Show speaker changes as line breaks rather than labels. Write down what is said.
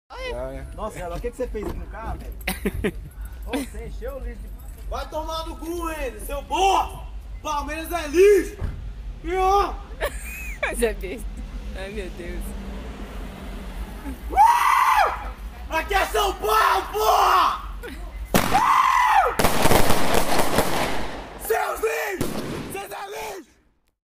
Nossa, ela, o que você fez aqui no carro, velho? Você encheu o lixo de... Vai tomar no cu, ele, seu bosta! Palmeiras é lixo!
Mas é besta. Ai, meu Deus.
Aqui é São Paulo, porra!